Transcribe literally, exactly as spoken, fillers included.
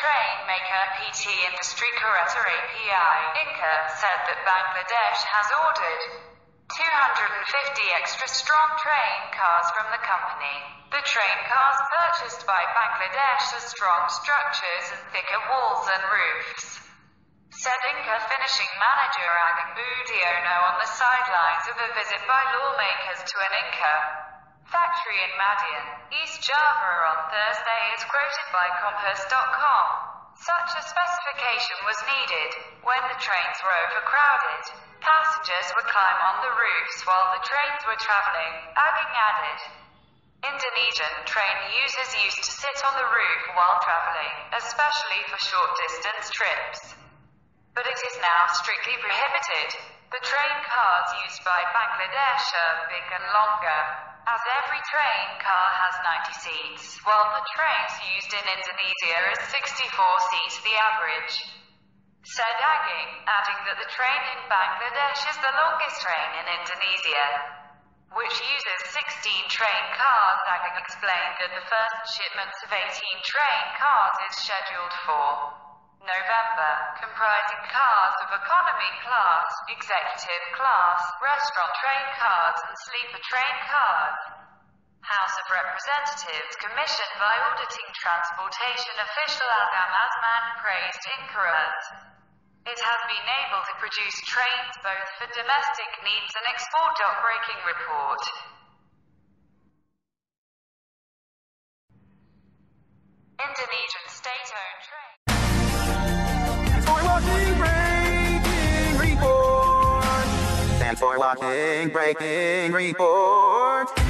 train maker P T Industri Kereta Api, Inka, said that Bangladesh has ordered two hundred fifty extra strong train cars from the company. The train cars purchased by Bangladesh are strong structures and thicker walls and roofs, said Inka finishing manager Agung Budiono on the sidelines of a visit by lawmakers to an Inka factory in Madiun, East Java on Thursday, is quoted by Compass dot com. Such a specification was needed when the trains were overcrowded. Passengers would climb on the roofs while the trains were traveling, Agung added. Indonesian train users used to sit on the roof while traveling, especially for short-distance trips. But it is now strictly prohibited. The train cars used by Bangladesh are big and longer, as every train car has ninety seats, while the trains used in Indonesia is sixty-four seats the average, said Agung, adding that the train in Bangladesh is the longest train in Indonesia, which uses sixteen train cars. Agung explained that the first shipments of eighteen train cars is scheduled for November, comprising cars of economy class, executive class, restaurant train cars and sleeper train cars. House of Representatives commissioned by auditing transportation official Agung Asman praised Inka's. It has been able to produce trains both for domestic needs and export. Breaking report. Indonesian state-owned train. For walking, breaking report.